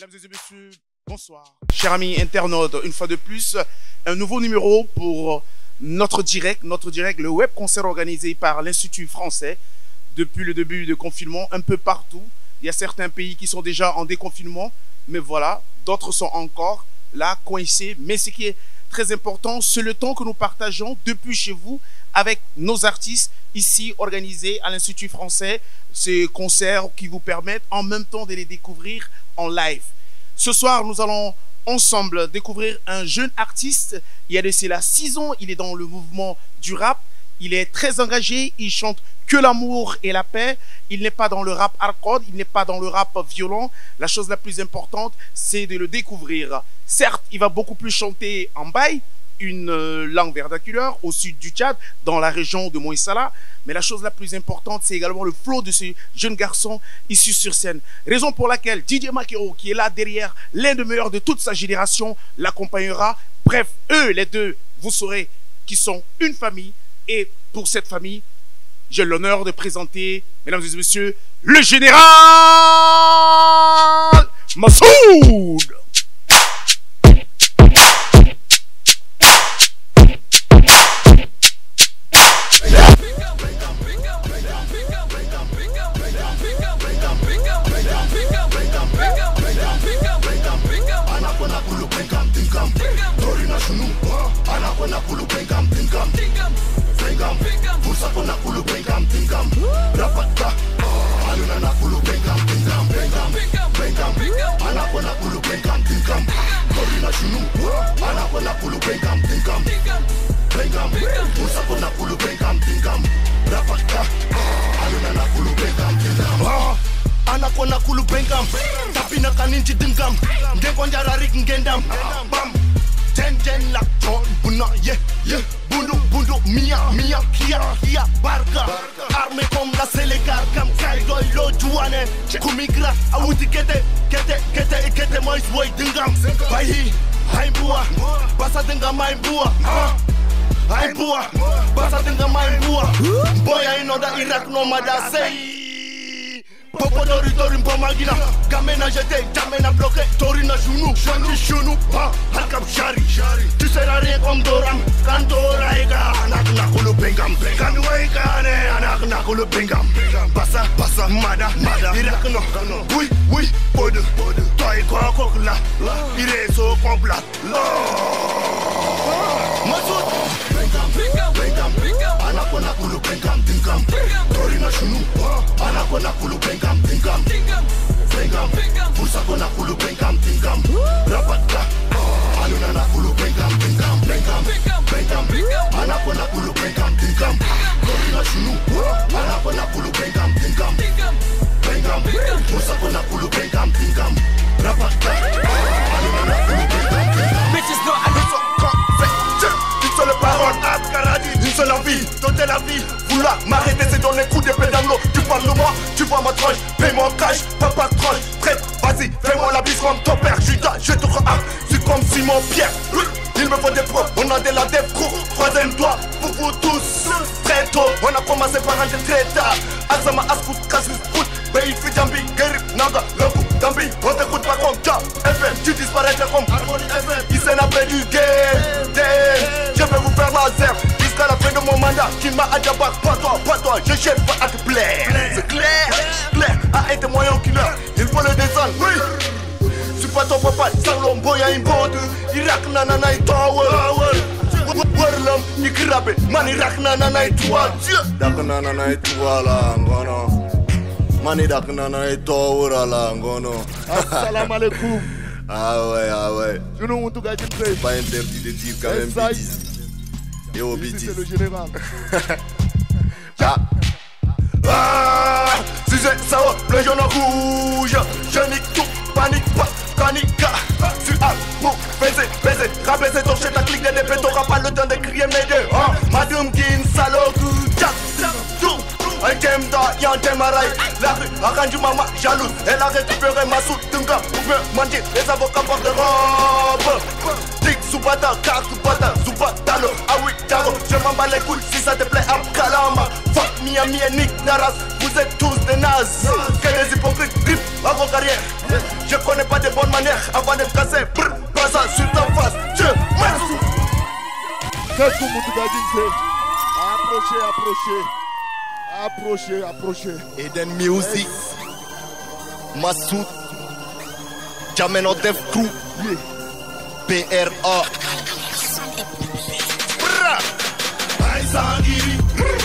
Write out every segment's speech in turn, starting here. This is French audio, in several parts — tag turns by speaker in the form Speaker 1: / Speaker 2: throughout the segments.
Speaker 1: Mesdames et messieurs, bonsoir. Chers amis internautes, une fois de plus, un nouveau numéro pour notre direct, le web concert organisé par l'Institut français depuis le début du confinement, un peu partout. Il y a certains pays qui sont déjà en déconfinement, mais voilà, d'autres sont encore là, coincés. Mais ce qui est très important, c'est le temps que nous partageons depuis chez vous avec nos artistes ici organisés à l'Institut français, ces concerts qui vous permettent en même temps de les découvrir en live. Ce soir, nous allons ensemble découvrir un jeune artiste. Il y a de cela 6 ans, il est dans le mouvement du rap. Il est très engagé, il chante que l'amour et la paix. Il n'est pas dans le rap hardcore, il n'est pas dans le rap violent. La chose la plus importante, c'est de le découvrir. Certes, il va beaucoup plus chanter en bail, une langue vernaculaire au sud du Tchad, dans la région de Moïsala. Mais la chose la plus importante, c'est également le flow de ce jeune garçon issu sur scène. Raison pour laquelle DJ Makero, qui est là derrière, l'un des meilleurs de toute sa génération, l'accompagnera. Bref, eux, les deux, vous saurez qu'ils sont une famille. Et pour cette famille, j'ai l'honneur de présenter, mesdames et messieurs, le général Massoud.
Speaker 2: Anakona kulu bengam, tapina kaninchi dingam, ngekonjara rik ngendam, bam, ten lak chon, buna ye, bundu mia, kia, barka, arme kom la selegar, kam kaido ilo juane, kumigra, awuti kete, mois boy dingam, bahi, haimbua, basa dingam haimbua, haimbua, basa dingam haimbua, boy I know that Iraq no mada say. Popo Dori Mbomagina, Gamena jeté, Jamena bloqué, Torina Chounou, Halkam Shari, tu seras rien comme Doram, Kantora Ega, Anakulu Bengam, Kanuekane, Anakulu Bengam, Bassa, Mada, Irakno, oui, Pod, Toi Kokla, il est so complet. Massoud, Anakona Kulu Bengam, Torina Chounou, Anakona Kulu Bengam, Fusakona Kulu Bengam, Rapatka, Alunana Kulu Bengam, Anakona Kulu Bengam, Torina Chounou, Anakona Kulu Bengam, Fusakona Kulu Bengam, Rapatka, Alunana Kulu Bengam. Bitches know I une seule parole, Askaradi, une seule envie, tenter la vie. Vouloir m'arrêter, c'est dans les coups d'épée dans l'eau. Tu parles de moi, tu vois ma tronche, paye mon cash, papa troche, prête, vas-y, fais-moi la bise comme ton père, Judas, je te rends, c'est comme Simon Pierre. Il me faut des preuves, on a de la def court, troisième doigt, pour vous tous. Très tôt, on a commencé par un très tard. Azama, Askout, Kassis, Kout, Bayi, Fidjambi, Gerib, Naga, Loku, Dambi, on t'écoute pas comme Tcha, FM, tu disparais comme Harmonie FM, il s'en a fait du game, je vais vous faire la zère, jusqu'à la fin de mon mandat, qui m'a adjabat, pas toi, je cherche pas à te plaire. C'est clair, a été moyen killer, il faut le descendre, oui. Je suis pas ton papa, Salom, Boya, Imbonde, Irak, Nanana, Tower. Warlam, Ikrabe, man Irak, Nanana, Tower. Dak Nanana, Tower, là, ngono. Mani Dak Nanana, Tower, là, ngono. Assalamu alaikum. Ah ouais. Je ne veux pas dire pas interdit de dire quand même bêtises. Et au bêtises. C'est le général. Sujet sawa, le jaune rouge. Je nique tout, panique pas, canica. Tu as pour baiser, rabaisser ton chien, ta clique des épées, t'auras pas le temps de crier mes deux. Madame Gin, saloku, tchak, tout. Un game d'art, y'a un démarrage. La rue a rendu maman jalouse. Elle a récupéré ma soude, Tunga. Pour me mentir, les avocats portent de robe. Tic, Subata, carte, Subata, Subatalo. Ah oui, Taro, je m'en bats les couilles. Si ça te plaît, Abkalama. Fuck Miami et Nick Naras. Vous êtes tous des nazes. Que des hypocrites, grip à vos carrières. Je connais pas des bonnes manière avant de casser. Pas ça sur ta face. Je m'en.
Speaker 3: Qu'est-ce que Moutougadjin fait? Approchez.
Speaker 2: Eden Music, Massoud, Jameno Dev Crew, PRA. Aïsangiri,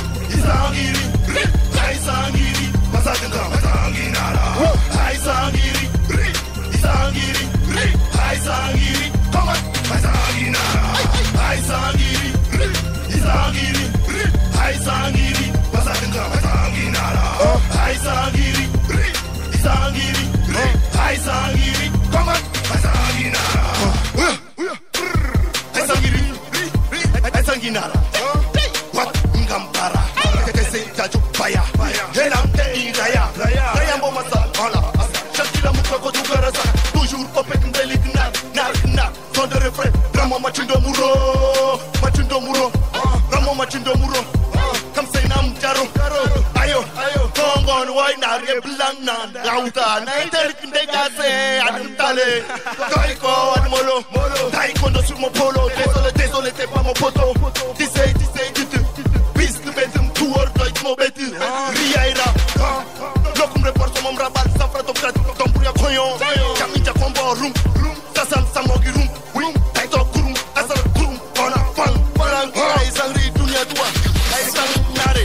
Speaker 2: Masakanga, Aïsangiri, come on, Aïsangiri, Masakanga, Aïsangiri, come on, Aïsanginara, what Ngambara, Kese Jaju Baya, Helamte Igaya, Rayambo Masa, Shakila Mukako Tukarasa, toujours Popek Ndelik Nar, son de refrain, Ramo Machindo Muro, Ramo Machindo Muro, comme c'est Nam Jaro, Ayo, Kongon, Wainar, Blanc, Lauta, Naintelik Ndegase, Adumtale, Taiko, Admolo, Taiko sur mon polo, désolé, t'es pas mon poteau, Tissé, Bisque, Betum, Tour, Doit, Mobetu, Riaira, Lokum report sur mon rabal, Safra, Tom Bouya Koyon, Kaminja Kombo, Room, Sasam, Samogi Room, Taito Kurum, Asar Kurum, Ona, Fan, Walang, Aïsangri, Dunia Dua, Aïsangnare,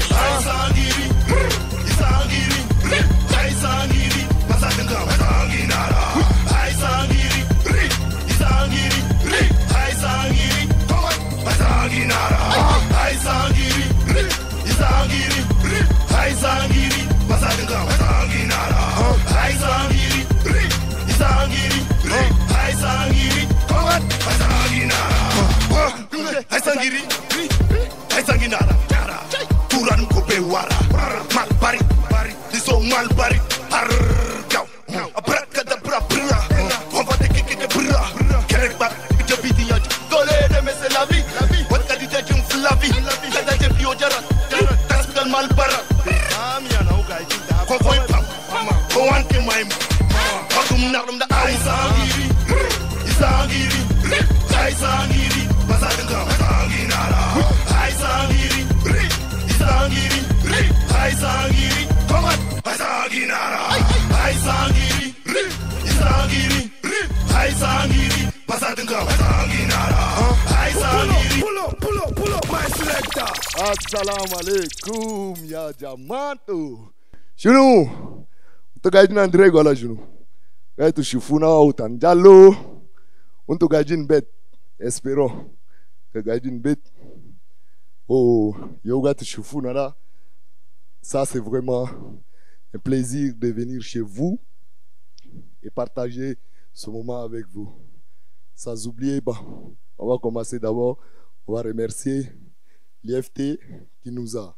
Speaker 2: Aïsangiri, Masakanga, Aïsangiri, come on, Aïsanginara, Aïsangiri, Masakanga, Aïsangiri, come on, Aïsanginara, Turan Kope Wara, Malbari, Diso Malbari, Argao, Abrakada Brabra, on va te kicker de bra, Kerekba, Jabidia, Dole de Messe la vie, what can you do la vie, Kada de Biojara, Tascal Malbara, Amiana, Kokoi Pam, go on to my Hakum Narum the Aïsangiri, Masakanga, Aïsangiri, come on, Aïsangiri, Masakanga, Aïsangiri.
Speaker 3: Pull up, my selector. Assalamu alaikum, ya Jamanto. Junou, Moutougadjin André Gola Junou. Gaitu Shifuna Outan Jallo. Moutougadjin Bet, espérons que Gadjin Bet. Oh, Yoga Shifuna là. Ça, c'est vraiment un plaisir de venir chez vous et partager ce moment avec vous. Sans oublier, on va commencer d'abord, on va remercier l'IFT qui nous a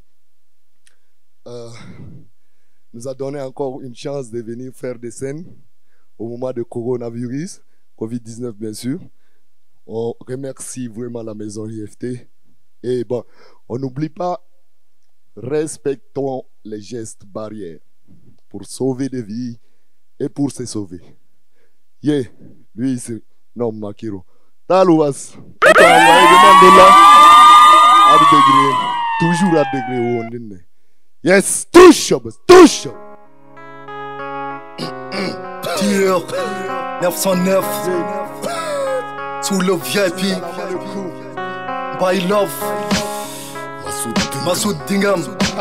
Speaker 3: donné encore une chance de venir faire des scènes au moment de coronavirus, Covid-19 bien sûr. On remercie vraiment la maison IFT. Et on n'oublie pas, respectons les gestes barrières pour sauver des vies et pour se sauver. Lui c'est non Makiro. Talouas, toujours à degré. Yes, touche.
Speaker 2: Tier 909 sous le VIP. By Love Massoud Dingam.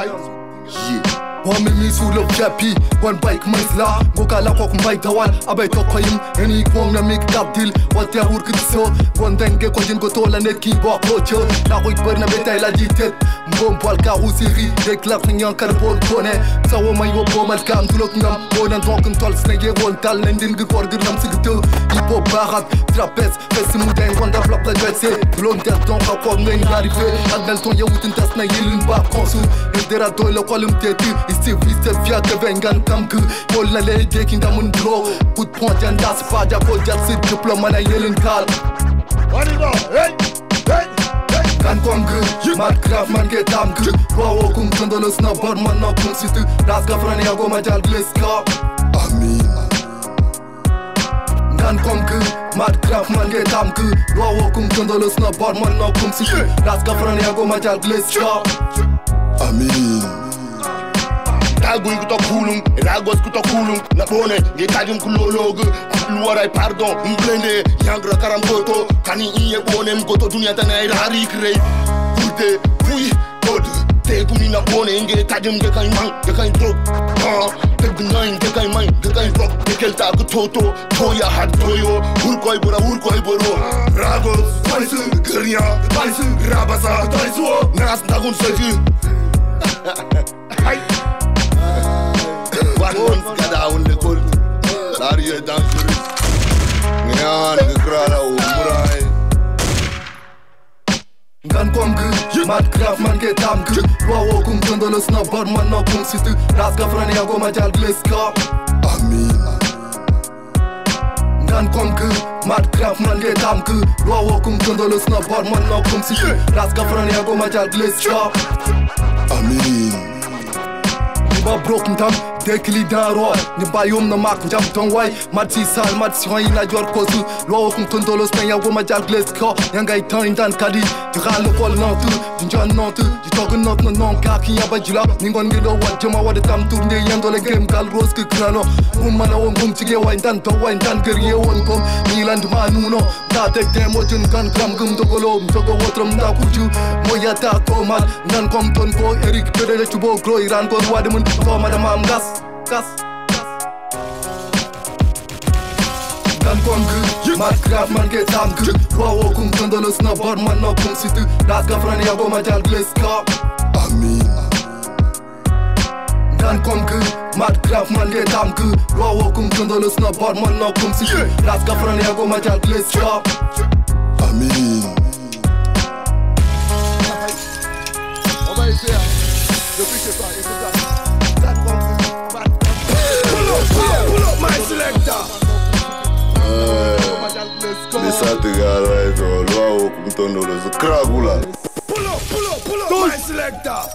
Speaker 2: Wamimi sous le VIP, one bike maisla, Boka la kok mbay tawal, abay tokoyim, eni kwong na mik dabdil, wate hur kitso, Wandenge konjin goto la net ki bo kocho, la koy berna betay la jitet, mbom pal ka usiri, deklap nyan karbon kone, sawo may wo bomal kam tulok ngam, bonan tonken tol snege won tal nendin ge kordir nam sigto, ipo barat, trapez, fesimu den wanda flop la jetse, blonder ton ka kom neng arrivé, adnel ton yawutin tas na yilin ba konsu, dera do le kolum tetu, Steve via que vengan kamku Pol na lay taking da mun bro Put point and das faja ko jatsit diploma na yelen kal Kan kongu mat craft man get amku Wawo kum kondolos na bar man na kum situ Das gafrani ago majal gleska Amin Kan
Speaker 4: Ngan komku, mat kraf man ge tamku. Wawo kum kondolos na bar man na kum siku. Ras kafran ya go majal gleska.
Speaker 3: Amin. Tagui kuto kulung, ragos kuto kulung. Na bone, ge tajum kulolog. Luarai pardon, mblende, yangra karam goto. Kani iye bone mgoto dunia tanai rari krei. Kurte, fui, kod. Te kumi na bone, nge tajum ge kai mang, ge kai drog. Te gungain, ge kai mang, ge kai rock. Te kelta kutoto, toya hat toyo. Urkoi boro. Ragos, palisu, gernya, palisu, rabasa, palisu. Nas nagun seju. One month kada on the cold. Larry dangerous. Nyan the krala umurai.
Speaker 4: Ngan komku, mat kraf man ge tamku. Wawo kum kondolos na bar man na kum siku. Ras kafran ya go majal gleska.
Speaker 3: Amin.
Speaker 4: Ngan komku, mat kraf man ge tamku. Wawo kum kondolos na bar man na kum siku. Ras kafran ya go majal gleska.
Speaker 3: Amin.
Speaker 4: Niba broken tam, dekili daro. Niba yom na mak jam tongwai. Mat si sal, mat si hoy na jor kosu. Lo kum tondolos men ya go majal gleska. Yanga itan dan kadi. Tu ral kol nantu, jinjan nantu. Tu togun not no non ka ki ya bajula. Ningon gido wat jama wad tam tourne yando le game kal rose ke krano. Mana won kum tige wain dan to wain dan gerye won kom. Milan manuno. Ta tek demo jun kan kram gum to golom to go wotram da kuju. Moya ta ko mal nan kom ton ko Eric pedele chubo gro iran ko wadamun ko madam gas. Ngan komku, mat kraf man ge tamku. Wawo kum kondolos na bar man na kum situ. Ras kafran ya go majal gleska.
Speaker 3: Amin.
Speaker 4: Ngan komku, mat kraf man ge tamku. Wawo kum kondolos na bar man na kum situ. Ras kafran ya go majal gleska.
Speaker 3: Amin. On va essayer. Depuis chez toi, écoute ça.
Speaker 2: Pull up my selector.
Speaker 3: Mais ça te gare, loi au kumtondo le kragula.
Speaker 2: Pull up my selector.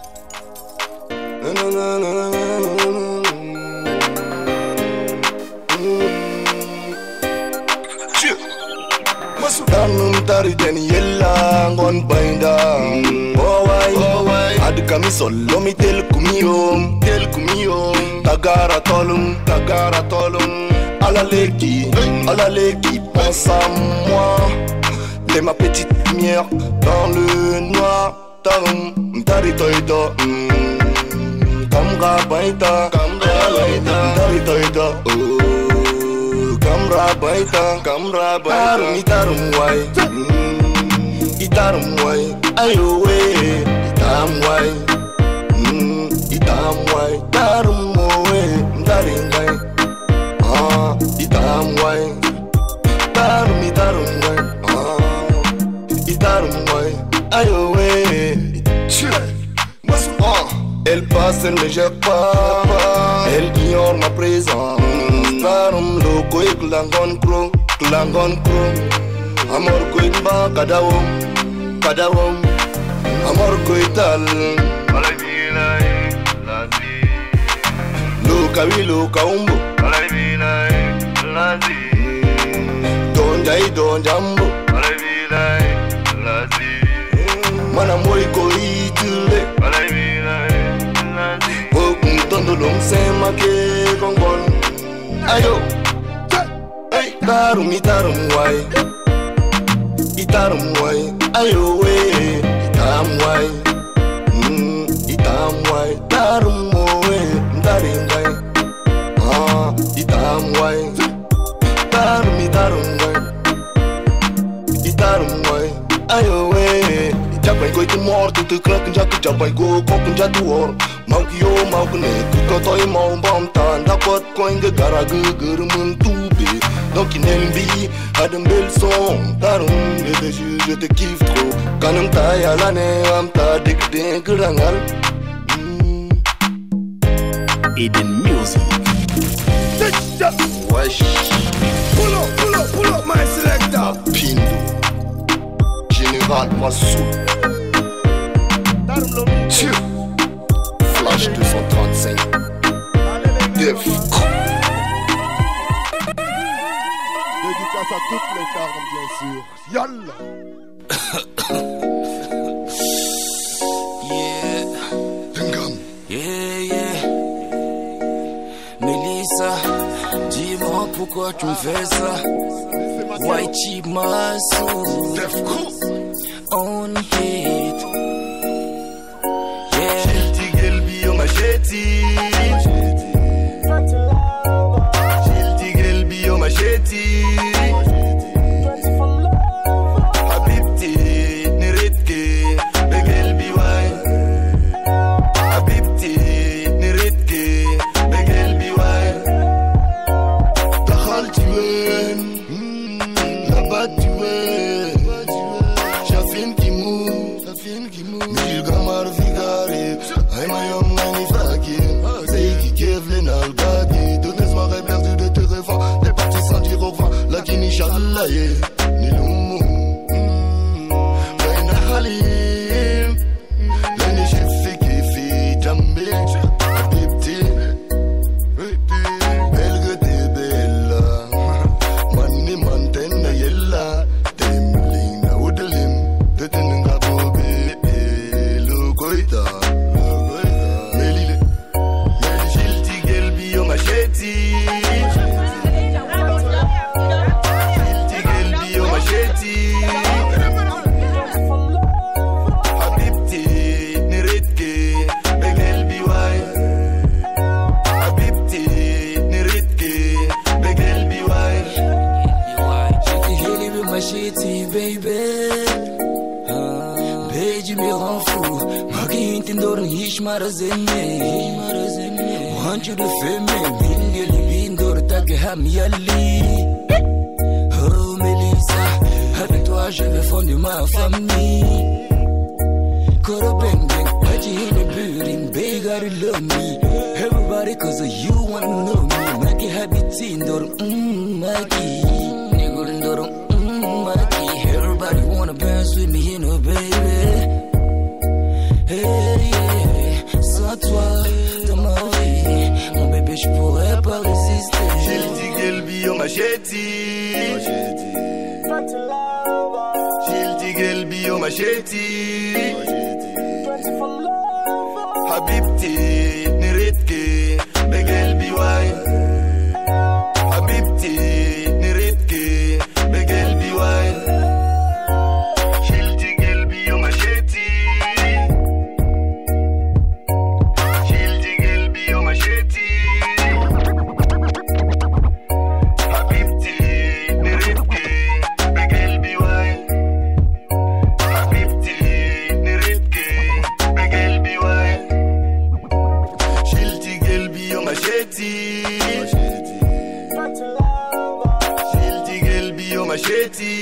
Speaker 3: Tanum tari jeni yella ngon bainda. Oh wai, adu kami solo mi tel kumiyom. Tagara tolum. À la leki, pense à moi. T'es ma petite lumière dans le noir. Tari toida, kamra baita. Tari toida, kamra baita. Itarum wai, ayo we. Itam wai, tarum we. Tari ngai. Itarum wai, ayo we. Elle passe, elle ne gère pas. Elle ignore ma présence. Tarum loco et klangon kro. Amor koitba kadawom. Amor koital. Loka umbo. Don jambo. Mana moi koitule. Okum tondo long sema ke kongon. Ayo. Hey, itarum wai. Ayo we. Itam wai. Tarum we. Ndaringai. Itam wai. Itarum wai. Ayo we. Jabai go te morto te crack jabai go kokun jatu or. Mau ne ku toy mau bam tan da pot coin de garagu gurmun tubi. Donc il n'aime pas de belles sons. Tarum je te kiffe trop. Kanum ta ya la ne am ta dik de grangal.
Speaker 1: Eden Music.
Speaker 3: Wesh.
Speaker 2: Pull up my selector.
Speaker 3: Pindo. Général Massou. Flash 235. Def. à toutes les carnes, bien sûr. Yalla.
Speaker 5: Yeah. Mélissa, dis-moi pourquoi tu me fais ça. Whitey Massou, on hit. Yeah.
Speaker 2: Shilti gelbi o macheti. Shilti gelbi o macheti. Habibti niritke begelbi wai. Habibti niritke begelbi wai. Dakhalti wen, labati wen. Shafin kimu, mil gamar vigare. Ay mayom ngani faki. Seiki kevlen algadi. Deux soirées perdues de tes rêves. Les parties sans dire au revoir. Lakin inshallah ni lumu. Baina halim. Lani shifiki fi jambi. Habibti. Belge de bella. Mani mantena yella. Demlina udelim. Teteninga bobe. Lukoita. Melile. Shilti gelbi o macheti. Shilti gelbi o macheti. Habibti niritke begelbi wai. Habibti niritke begelbi wai.
Speaker 5: J'étais gelé with my shitty baby. Beiji me rend fou. Maki intendorn hish marazene. Want you to feel me. Million bindor tag ham yali. Oh Mélissa, avec toi je vais fonder ma famille. Koro bang bang, Haji in the building, baby gotta love me. Everybody cause of you wanna know me. Maki habiti indor, Maki. Nigga indor, Maki. Everybody wanna bounce with me, you know, baby. Hey, yeah, sans toi, dans ma vie, mon bébé, je pourrais pas résister.
Speaker 2: Shilti gelbi o macheti. Shilti gelbi o macheti. Habibti niritke begelbi wai. Habibti niritke begelbi wai. Shilti gelbi o macheti. Shilti gelbi o macheti. Habibti niritke begelbi wai. Habibti niritke begelbi wai. Shilti gelbi o macheti. Shilti gelbi o macheti.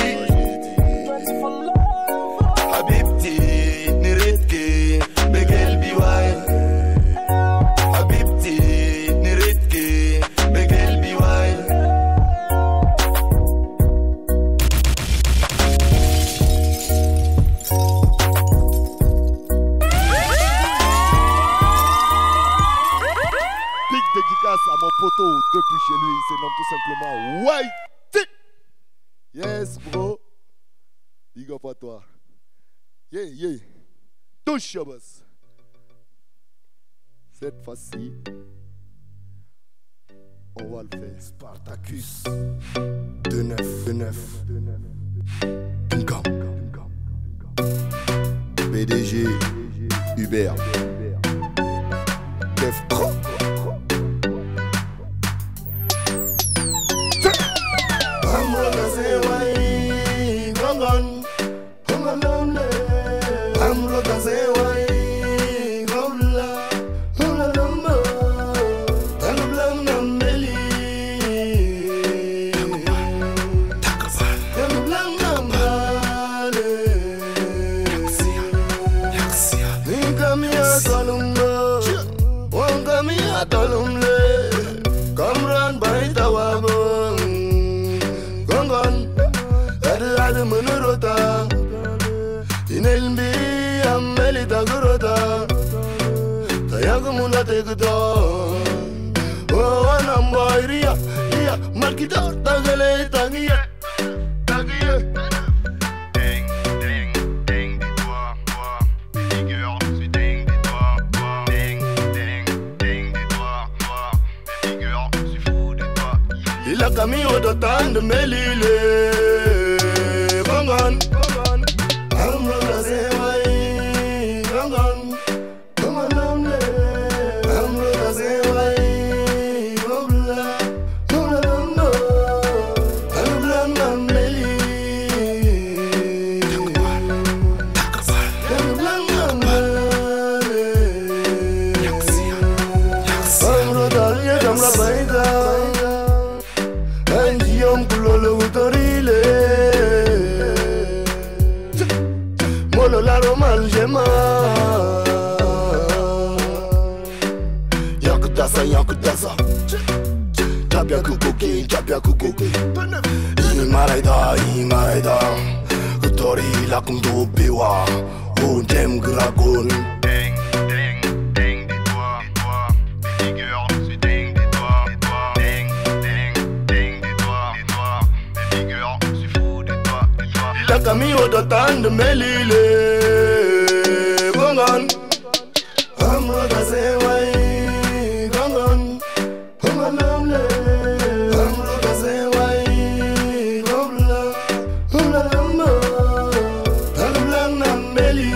Speaker 2: Habibti niritke begelbi wai. Habibti niritke begelbi wai.
Speaker 3: Big dédicace à mon poteau depuis chez lui. Il se nomme tout simplement Whitey. Yes, bro. Big up à toi. Yeah. Touche, your boss. Cette fois-ci, on va le faire.
Speaker 2: Spartacus 2-9 Tungam
Speaker 3: PDG Hubert. Def Pro.
Speaker 2: Kamran baita wabong Gongon Ada menurota Inelbi ameli tagurota Tayagu muna tegudo Oh anamba iria Iya markita tagale tagia
Speaker 3: utorile Mono la romal jema Yakudasa yakudasa Chapia kukuki Imaraida Utori la kumdu biwa Untem gragun
Speaker 6: Ding, des doigts, des figures, c'est ding, des doigts, ding, des doigts, des figures, c'est fou, des doigts.
Speaker 3: La camille de tant de melile Gongan Amra gazewai Gongan Gonganamle Amra gazewai Gobla Gobla Gobla Nameli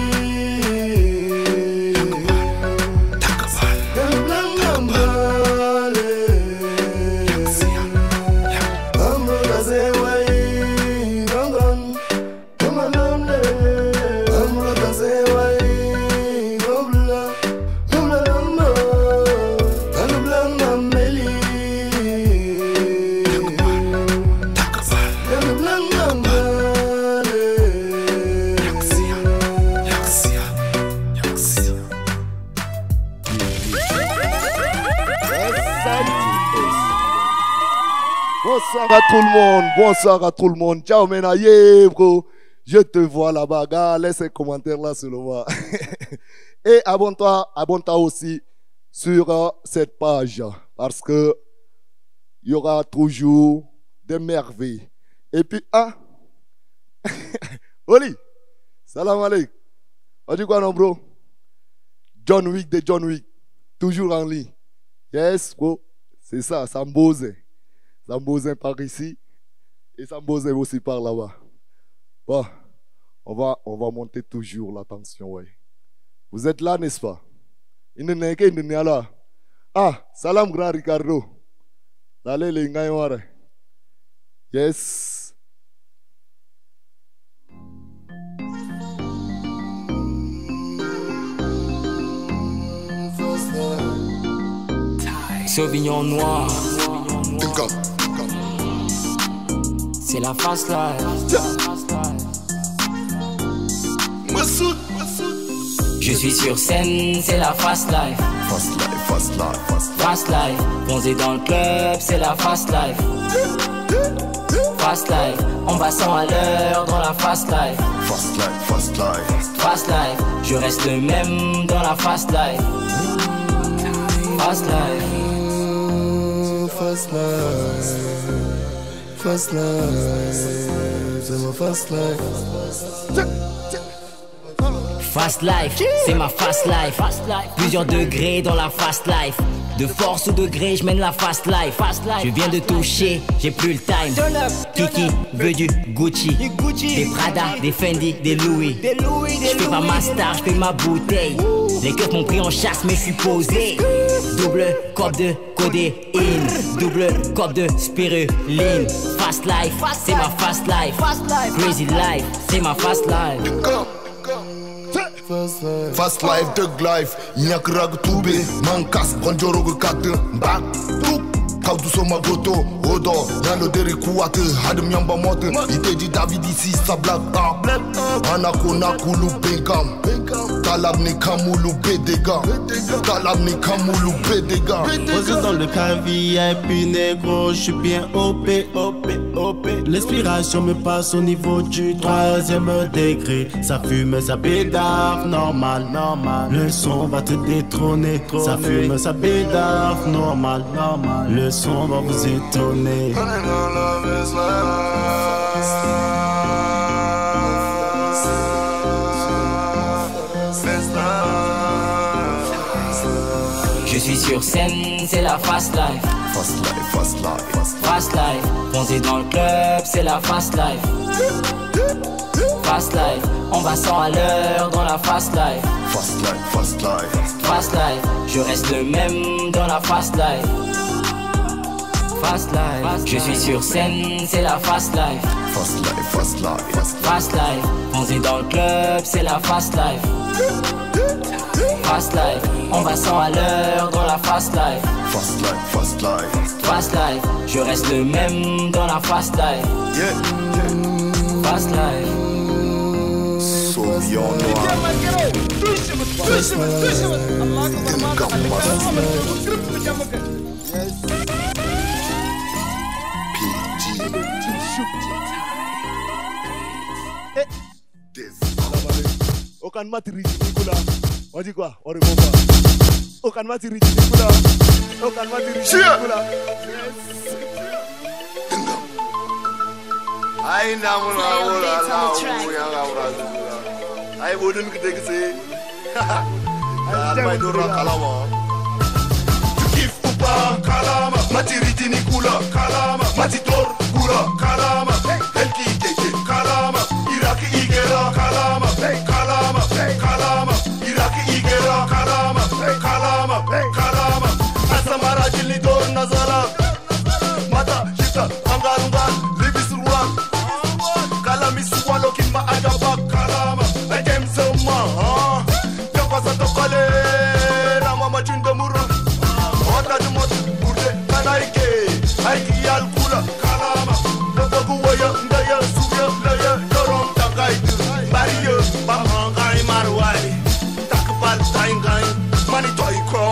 Speaker 3: Bonsoir à tout le monde, bonsoir à tout le monde. Ciao Menaye, bro. Je te vois là-bas, gars. Laisse un commentaire là sur le moi. Et abonne-toi aussi sur cette page parce que il y aura toujours des merveilles. Et puis, Oli, salam alaikum. On dit quoi non, bro? John Wick de John Wick, toujours en ligne. Yes, bro. C'est ça, Sambozin. Sambozin par ici et Sambozin aussi par là-bas. Bon, on va monter toujours la tension, ouais. Vous êtes là, n'est-ce pas? Il n'est là. Ah, salam grand Ricardo. Allez les gars, yes.
Speaker 5: Sauvignon noir. C'est la fast life. Je suis sur scène, c'est la fast life. Fast life. Bronzé dans le club, c'est la fast life. Fast life. On va 100 à l'heure dans la fast life. Fast life. Je reste le même dans la fast life. Fast life.
Speaker 3: Fast life. Fast life, c'est ma fast life.
Speaker 5: Fast life, c'est ma fast life. Plusieurs degrés dans la fast life. De force ou de gré, je mène la fast life. Je viens de toucher, j'ai plus le time. Kiki veut du Gucci, des Prada, des Fendi, des Louis. Je fais pas ma star, je fais ma bouteille. Les keufs m'ont pris en chasse, mais je suis posé. Double cop de codéine, double cop de spiruline. Fast life, c'est ma fast life. Crazy life, c'est ma fast life.
Speaker 3: Fast life, thug life, nyakrag toube, mankas, konjorogu kat, bak, tuk, kaudu soma goto, odo, yalo deri kuate, hadem yamba mote, iteji David ici, sa black up, anako nakulu benkam, talab ni kamulu bedega, talab ni kamulu bedega.
Speaker 7: Posé dans le cas VIP négro, je suis bien OP. L'inspiration me passe au niveau du 3e degré. Ça fume, ça bédave, normal. Le son va te détrôner. Ça fume, ça bédave, normal. Le son va vous étonner.
Speaker 5: Je suis sur scène, c'est la fast life. Fast life, bronzé dans le club, c'est la fast life. Fast life, on va 100 à l'heure dans la fast life. Fast life, je reste le même dans la fast life. Fast life, je suis sur scène, c'est la fast life.
Speaker 2: Fast life, fast life, fast life.
Speaker 5: Fast life, on est dans le club, c'est la fast life. Fast life, on va 100 à l'heure dans la fast life.
Speaker 2: Fast life, fast life.
Speaker 5: Fast life, je reste le même dans la fast life.
Speaker 2: Yeah,
Speaker 5: Fast life.
Speaker 2: Sauvillon noir.
Speaker 3: Aucun matériel Nicolas. On dit quoi? On répond pas. Aucun matériel Nicolas. Aucun matériel Nicolas.
Speaker 2: Ay namuna wala la ya gawra. Ay bodun kite kise. Ay dora kalama. Kif upa kalama. Matiriti Nicolas kalama. Matitor kula kalama. Elki keke kalama. Iraki igera kalama. Kalama, kalama. Iraki igera kalama. Kalama, kalama. Asamara jili dor nazala. Mata shita angarungan libisruan. Kalami suwalo kinma ajabak kalama. Ejem zema. Yakwasa tokale. Rama machinda mura. Ota dumot burde kanaike. Aiki alkula kalama. Dogogu waya ndaya suya laya dorom tangai. Mario bamangai marwai. Takbal taingai. Mani toiko.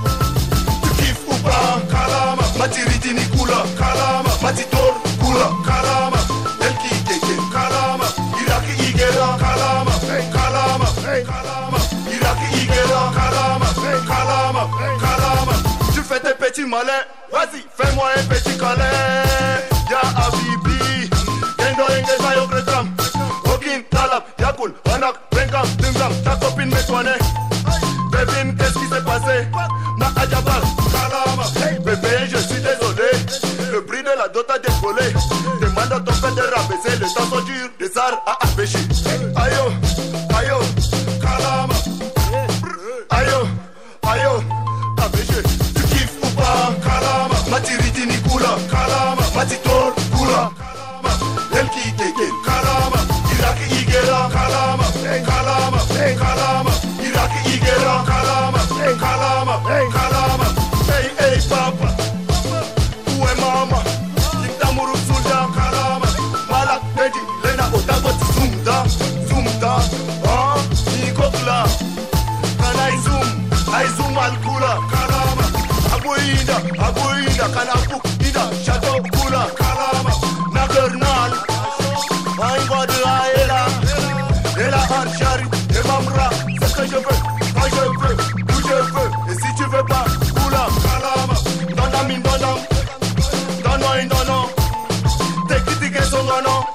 Speaker 2: Kif upa kalama. Matiriti Nicolas kalama. Matitor kula kalama. Elki keke kalama. Iraki igera kalama. Kalama, kalama. Iraki igera kalama. Kalama, kalama. Tu fais tes petits malins. Vas-y, fais-moi un petit câlin. Ya Habibi. Gendo engeza yo kretam. Okin talab. Yakul. Anak. Bengam. Dingam. Ta copine me connaît. Bébé, qu'est-ce qui s'est passé? Ma ajabal. Kalama. Bébé, je suis désolé. Le prix de la dot a décollé. Demande à ton père de rabaisser. Les temps sont durs. Des arts à empêcher. Ayo, ayo, kalama. Ayo, ayo, empêcher. Tu kiffes ou pas? Kalama. Matiriti Nicolas. Kalama. Matitor kula. Kalama. Elki teke. Kalama. Iraki igera. Kalama. Kalama. Kalama. Iraki igera. Kalama. Kalama. Kalama. Hey, hey, papa. Où est maman? Dictamuru Sulda. Kalama. Malak Nedi. Lena Otagot. Zumda. Zumda. Ah, Nikokla. Kana I zoom al kula. Kalama. Abuinda. Abuinda. Kana buk. Ida. Shadow kula. Kalama. Nagernal. Aingo de la Ela. Ela Archari. Et Mamra. C'est ce que je veux. Quand je veux. Où je veux. Et si tu veux pas. Kula. Kalama. Donam in donam. Dono in dono. Tekitike songono.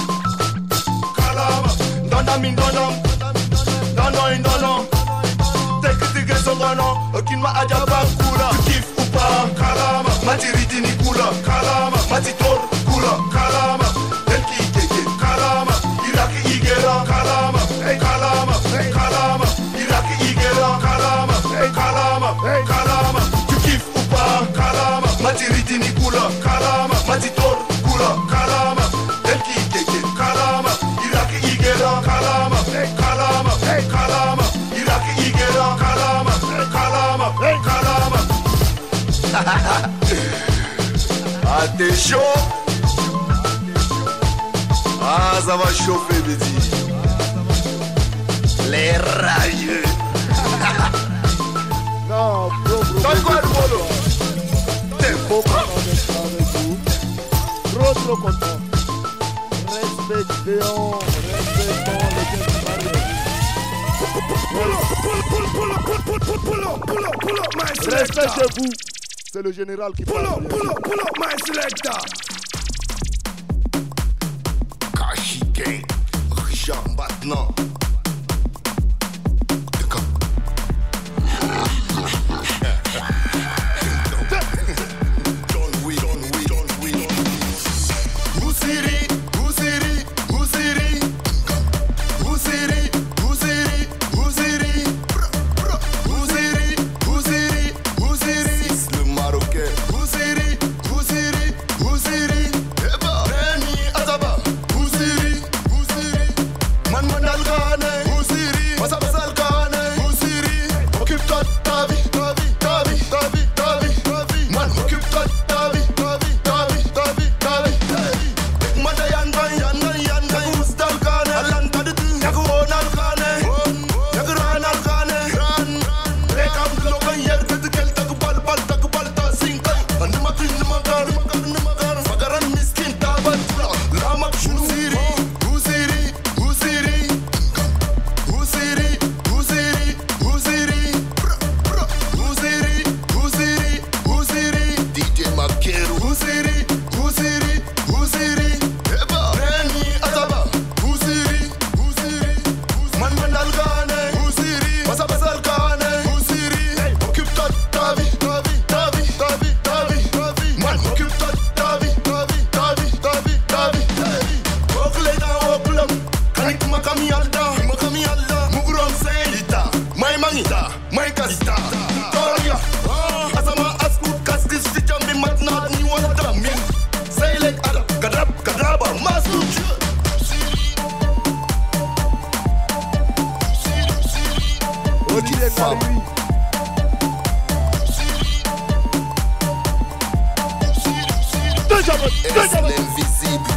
Speaker 2: Kalama. Donam in donam. Dono in dono. Tekitike songono. Okinma ajaba kula. Tu kiffes ou pas? Kalama. Matiriti Nicolas. Kalama. Matitor kula. Kalama. Elki keke. Kalama. Iraki igera. Kalama. Kalama. Kalama. Iraki igera. Kalama. Kalama. Kalama. Tu kiffes ou pas? Kalama. Matiriti Nicolas. Kalama. Matitor kula. Kalama. Elki keke. Kalama. Iraki igera. Kalama. Kalama. Kalama. Iraki igera. Kalama. Kalama. Kalama. Ah, t'es chaud? Ah, ça va chauffer, Bédi. Les rageux.
Speaker 3: Non, bro.
Speaker 2: T'as quoi le bolo? T'es beau,
Speaker 3: Trop content. Respectons les gestes barrières. Respectez-vous. C'est le général qui parle.
Speaker 2: Pull up, my selector. Kashi Gang. Richard maintenant. Le Marocain.
Speaker 3: femme. Est l'invisible.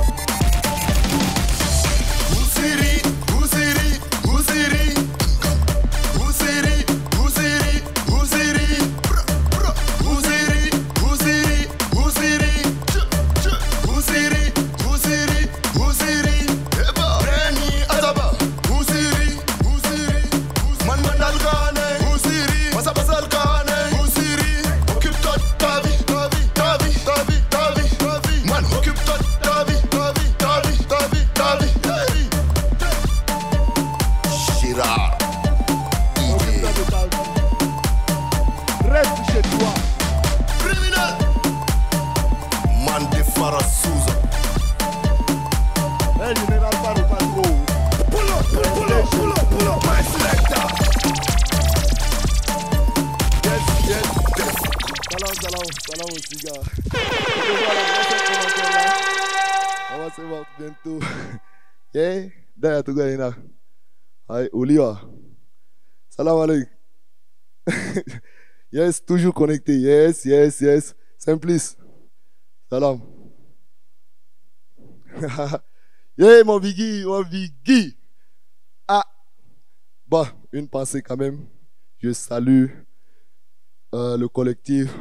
Speaker 3: Ousiri, Ousiri, Ousiri, Ousiri, Ousiri, Ousiri, Ousiri, Ousiri, Ousiri, Ousiri, Ousiri, Ousiri, Reni Azaba, Ousiri, Ousiri, Man Mandalkane, Ousiri, Masa Basalkane, Ousiri, occupe-toi de ta vie, ta vie, ta vie, ta vie, ta vie, ta vie, man, occupe-toi de ta vie, ta vie, ta vie, ta vie, ta vie, hey. Chira, reste chez toi. Criminel, man de Farah Souza. Hey, général Farou, pas trop. Pull up, pull up, pull up, pull up, my selector. Yes, yes, yes. Salam aussi, gars. On va se voir bientôt. Yeah, d'ailleurs, tout le monde. Aïe, Oliva. Salam alaikum. Yes, toujours connecté. Yes, yes, yes. Simplice. Salam. Yeah, mon Biggie, mon Biggie. Ah. Bon, une pensée quand même. Je salue le collectif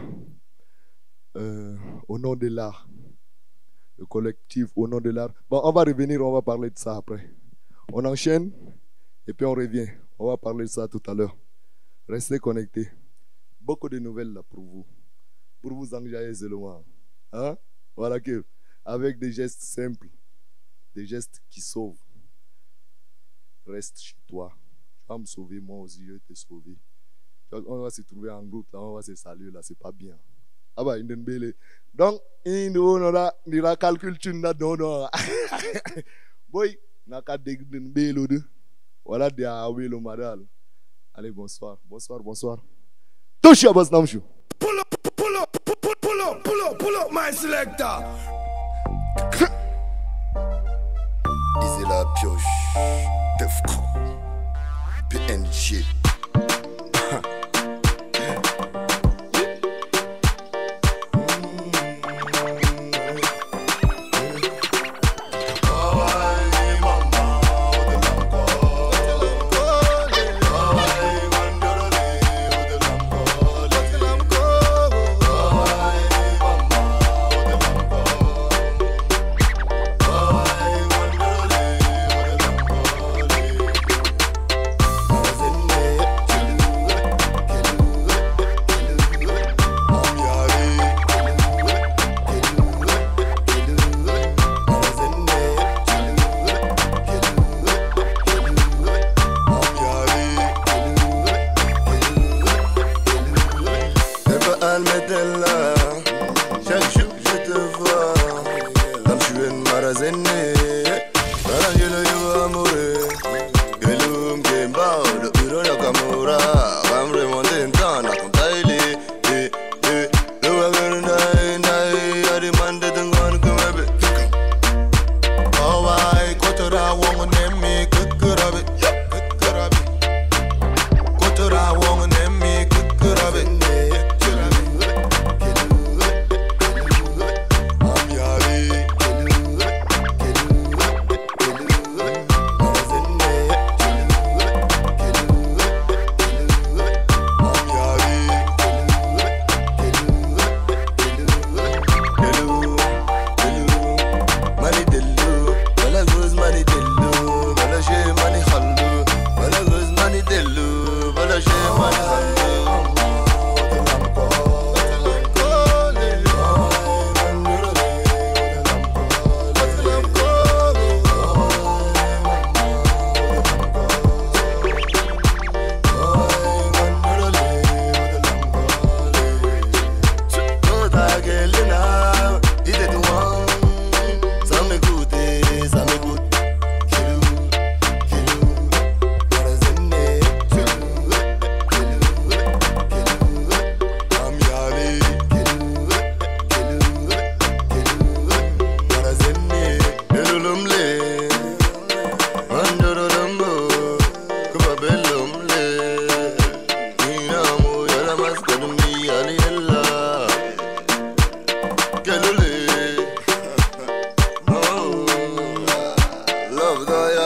Speaker 3: au nom de l'art. Le collectif au nom de l'art. Bon, on va revenir, on va parler de ça après. On enchaîne et puis on revient. On va parler de ça tout à l'heure. Restez connectés. Beaucoup de nouvelles là pour vous engager seulement. Hein? Voilà que, avec des gestes simples, des gestes qui sauvent. Reste chez toi. Tu vas me sauver, moi aussi je vais te sauver. On va se trouver en groupe là, on va se saluer là, c'est pas bien. Ah bah, donc, il y a calcul tu n'as non. Boy, n'a qu'à dégueuler de. Voilà de le madal. Allez, bonsoir, bonsoir, bonsoir. Touche à boss namchou.
Speaker 2: Pull up, pull up, pull up, pull up, pull up, my selector.
Speaker 3: Disait la pioche. Defcon. PNG.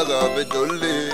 Speaker 3: ga bedole.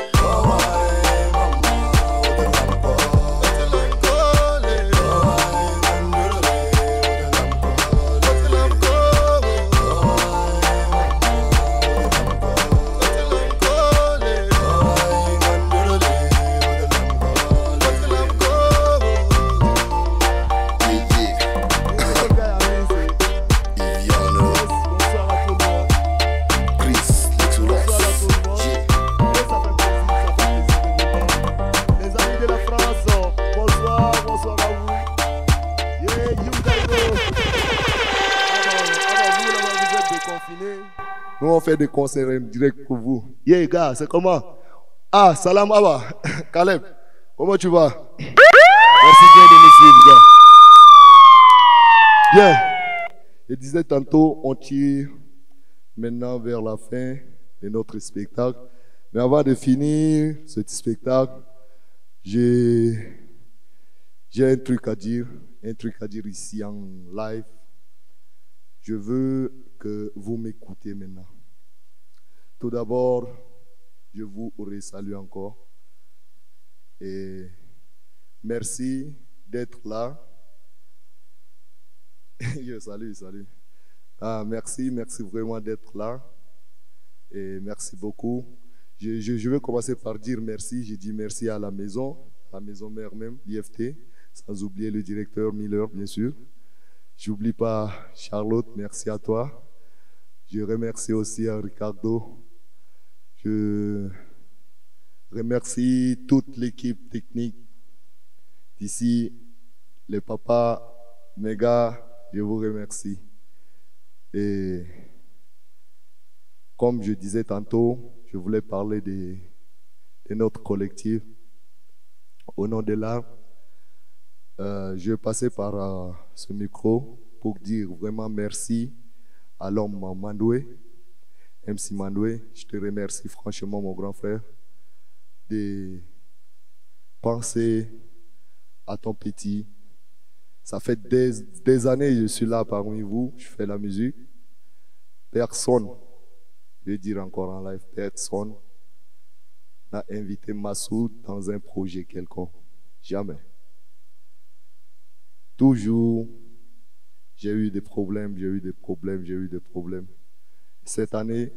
Speaker 3: Nous on fait des concerts en direct pour vous. Yeah gars, c'est comment? Ah, salam Abba, Caleb, comment tu vas? Merci bien de nous suivre gars. Bien, je disais tantôt, on tire maintenant vers la fin de notre spectacle. Mais avant de finir ce spectacle, j'ai un truc à dire ici en live. Je veux que vous m'écoutez maintenant. Tout d'abord, je vous resalue encore. Et merci d'être là. Salut. Ah, merci vraiment d'être là. Et merci beaucoup. Je vais commencer par dire merci. J'ai dit merci à la maison mère même, l'IFT, sans oublier le directeur Miller, bien sûr. J'oublie pas Charlotte, merci à toi. Je remercie aussi Ricardo. Je remercie toute l'équipe technique d'ici, les papas, mes gars, je vous remercie. Et comme je disais tantôt, je voulais parler de notre collectif. Au nom de l'art, je vais passer par ce micro pour dire vraiment merci à l'homme Mandoué, MC Mandoué. Je te remercie franchement, mon grand frère, de penser à ton petit. Ça fait des années que je suis là parmi vous, je fais la musique. Personne, je vais dire encore en live, personne n'a invité Massoud dans un projet quelconque. Jamais. Toujours, j'ai eu des problèmes. Cette année,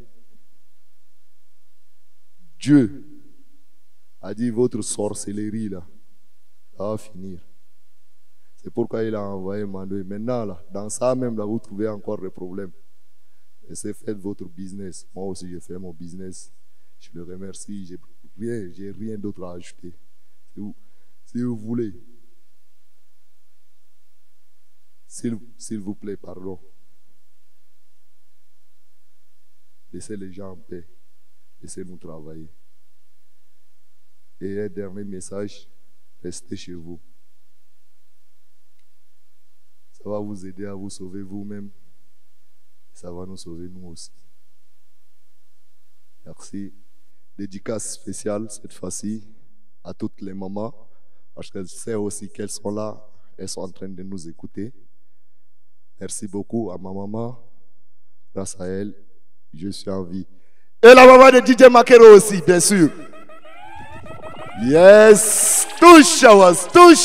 Speaker 3: Dieu a dit votre sorcellerie là, ça va finir. C'est pourquoi il a envoyé Mandoué. Maintenant, là, dans ça même, là, vous trouvez encore des problèmes. Et c'est faites votre business. Moi aussi, j'ai fait mon business. Je le remercie. J'ai rien d'autre à ajouter. Si vous voulez. S'il vous plaît, pardon. Laissez les gens en paix. Laissez-nous travailler. Et un dernier message, restez chez vous. Ça va vous aider à vous sauver vous-même. Ça va nous sauver nous aussi. Merci. Dédicace spéciale cette fois-ci à toutes les mamans, parce qu'elles savent aussi qu'elles sont là, elles sont en train de nous écouter. Merci beaucoup à ma maman. Grâce à elle, je suis en vie. Et la maman de DJ Makero aussi, bien sûr. Yes, two showers.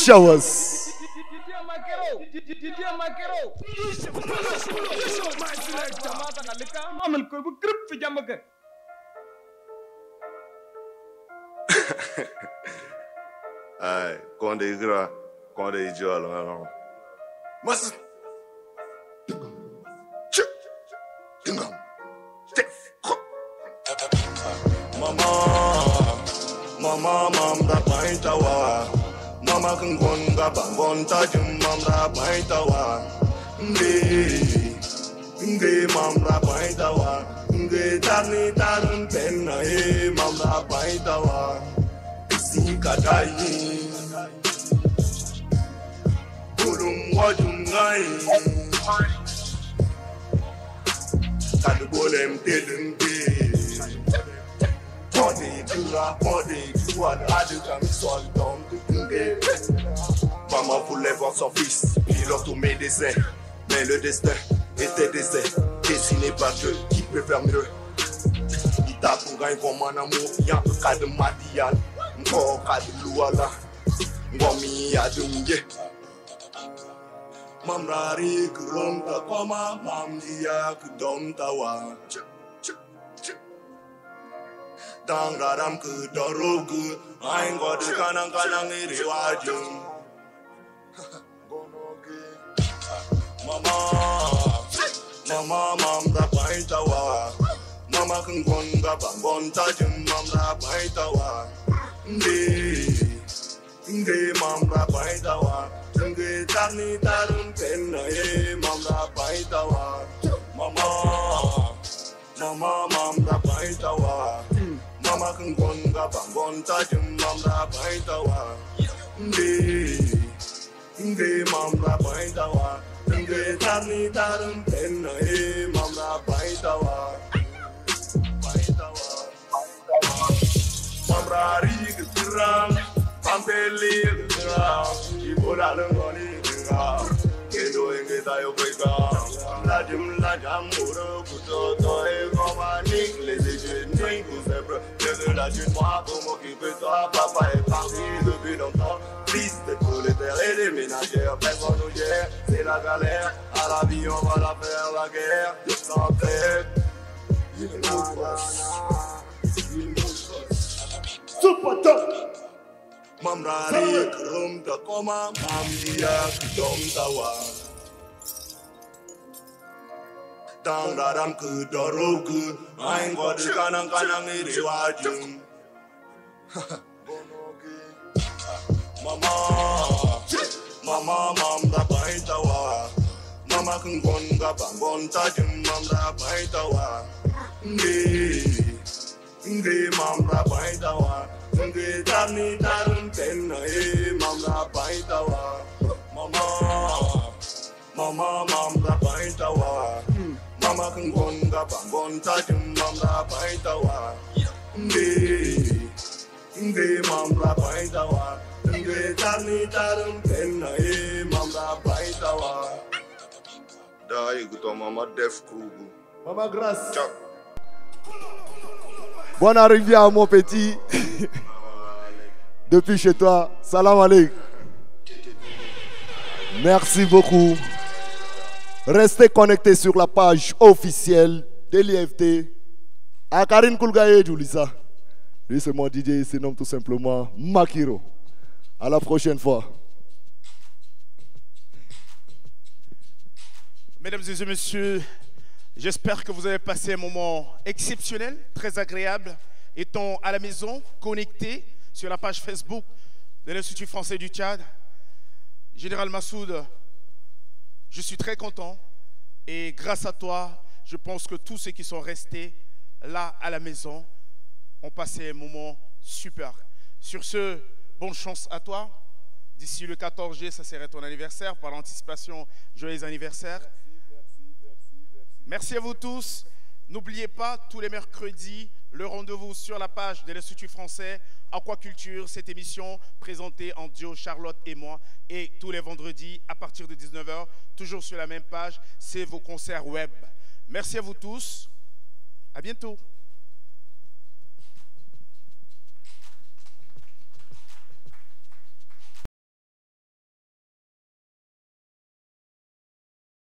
Speaker 2: Aïe, quand des gras, quand des jolles, alors. Mama, mamda paitawa. Mama kungonga bangonta jum mamda paitawa. Nge mamda paitawa. Nge tarun penna mamda paitawa. Isi kadai. Kulum wajungai. Kadu bolem telungi. Maman voulait voir son fils, pilote au médecin. Mais le destin était désert. Dessiné par Dieu, qui peut faire mieux? Il t'a pour Ngai komana mo ya kad madial. Ngo kad luala. Ngomi adunge. Mamrari kurunta koma mamdia kudomtawa. Dangaram kudarogu. Ain't got the kanang iriwajum. Mama, mamra paitawa. Mama kungonga bangonta jum mamra paitawa. Nge mamra paitawa. Nge tarni tarun penna mamra paitawa. Mama mamra paitawa. Mama kungonga bangonta jum mamra paitawa. Nge mamra paitawa. Nge tarni tarun penna mamra paitawa. Mamra rig tirang, pampeli tirang, ibola lengoni tirang. Kedo enge tayo peka, la jam uro kuto toy komani, les étudiants vous sèbre, de la jeune moi comme qui peut toi, papa est parti depuis longtemps. Fils de prolétaires et des ménagères, personne nous gère, c'est la galère. À la vie on va la faire la guerre, sans tête. Il nous passe. Super top. Mamrari krum ta koma mamdia kudom tawa. Dangaram kudarogu. Ain't got the kanang iriwajum. Mama mamra paitawa. Mama kungonga bangonta jum mamra paitawa. Nge mamra paitawa. Nge tarni tarun penna mamra paitawa. Mama mamra paitawa. Mama kungonga bangonta jum mamra paitawa. Nge mamra paitawa. Nge tarni tarun penna mamra paitawa. Da iguto mama def kugu.
Speaker 3: Mama grâce.
Speaker 2: Ciao.
Speaker 3: Bonne arrivée à mon petit. Depuis chez toi. Salam alaikum. Merci beaucoup. Restez connectés sur la page officielle de l'IFT. À Karine Koulgaye Julissa. Lui, c'est mon DJ. Il se nomme tout simplement Makiro. À la prochaine fois.
Speaker 1: Mesdames et messieurs, j'espère que vous avez passé un moment exceptionnel, très agréable, étant à la maison, connecté sur la page Facebook de l'Institut français du Tchad. Général Massoud, je suis très content et grâce à toi, je pense que tous ceux qui sont restés là à la maison ont passé un moment super. Sur ce, bonne chance à toi. D'ici le 14 juillet, ça serait ton anniversaire. Par anticipation, joyeux anniversaire. Merci à vous tous. N'oubliez pas, tous les mercredis, le rendez-vous sur la page de l'Institut français Aquaculture, cette émission présentée en duo Charlotte et moi. Et tous les vendredis, à partir de 19 h, toujours sur la même page, c'est vos concerts web. Merci à vous tous. À bientôt.